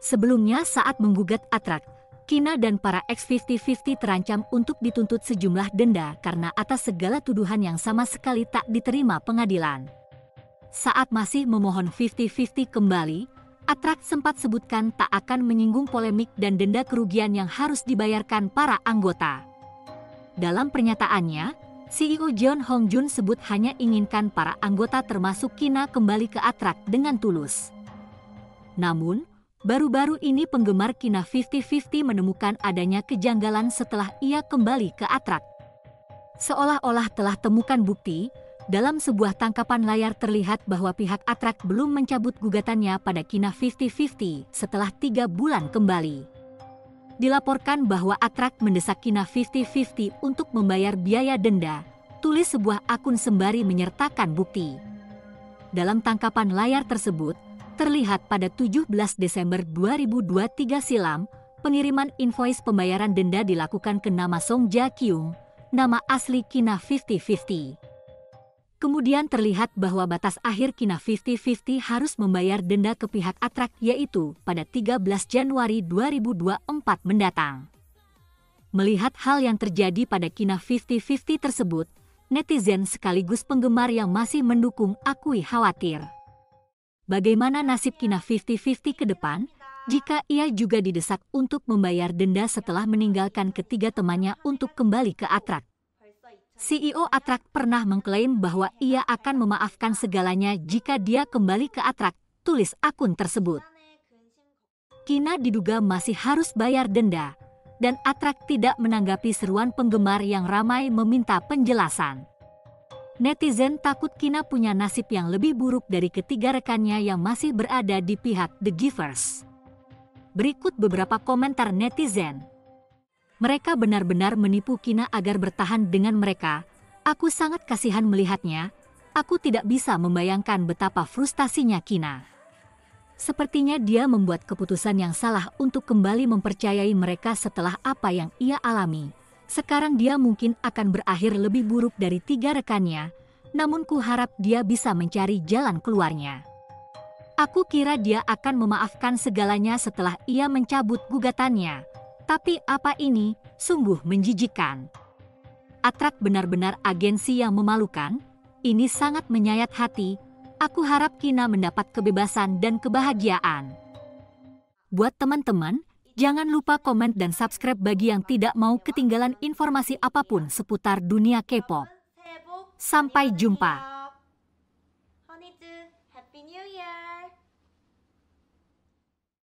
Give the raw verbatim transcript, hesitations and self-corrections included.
Sebelumnya saat menggugat Atrak, Kina dan para ex lima puluh lima puluh terancam untuk dituntut sejumlah denda karena atas segala tuduhan yang sama sekali tak diterima pengadilan. Saat masih memohon lima puluh lima puluh kembali, Atrak sempat sebutkan tak akan menyinggung polemik dan denda kerugian yang harus dibayarkan para anggota. Dalam pernyataannya, C E O Jeon Hong Jun sebut hanya inginkan para anggota termasuk Kina kembali ke Atrak dengan tulus. Namun, baru-baru ini penggemar Kina lima puluh lima puluh menemukan adanya kejanggalan setelah ia kembali ke Atrak. Seolah-olah telah temukan bukti, dalam sebuah tangkapan layar terlihat bahwa pihak Atrak belum mencabut gugatannya pada Kina lima puluh lima puluh setelah tiga bulan kembali. Dilaporkan bahwa Atrak mendesak Kina lima puluh lima puluh untuk membayar biaya denda, tulis sebuah akun sembari menyertakan bukti. Dalam tangkapan layar tersebut, terlihat pada tujuh belas Desember dua ribu dua puluh tiga silam, pengiriman invoice pembayaran denda dilakukan ke nama Song Ja Kyung, nama asli Kina lima puluh lima puluh. Kemudian terlihat bahwa batas akhir Kina lima puluh lima puluh harus membayar denda ke pihak Atrak yaitu pada tiga belas Januari dua ribu dua puluh empat mendatang. Melihat hal yang terjadi pada Kina lima puluh lima puluh tersebut, netizen sekaligus penggemar yang masih mendukung akui khawatir. Bagaimana nasib Kina lima puluh lima puluh ke depan jika ia juga didesak untuk membayar denda setelah meninggalkan ketiga temannya untuk kembali ke Atrak? C E O Atrak pernah mengklaim bahwa ia akan memaafkan segalanya jika dia kembali ke Atrak, tulis akun tersebut. Kina diduga masih harus bayar denda, dan Atrak tidak menanggapi seruan penggemar yang ramai meminta penjelasan. Netizen takut Kina punya nasib yang lebih buruk dari ketiga rekannya yang masih berada di pihak The Givers. Berikut beberapa komentar netizen. Mereka benar-benar menipu Kina agar bertahan dengan mereka. Aku sangat kasihan melihatnya. Aku tidak bisa membayangkan betapa frustasinya Kina. Sepertinya dia membuat keputusan yang salah untuk kembali mempercayai mereka setelah apa yang ia alami. Sekarang dia mungkin akan berakhir lebih buruk dari tiga rekannya, namun ku harap dia bisa mencari jalan keluarnya. Aku kira dia akan memaafkan segalanya setelah ia mencabut gugatannya. Tapi apa ini? Sungguh menjijikkan. Atrak benar-benar agensi yang memalukan. Ini sangat menyayat hati. Aku harap Kina mendapat kebebasan dan kebahagiaan. Buat teman-teman, jangan lupa komen dan subscribe bagi yang tidak mau ketinggalan informasi apapun seputar dunia K-pop. Sampai jumpa.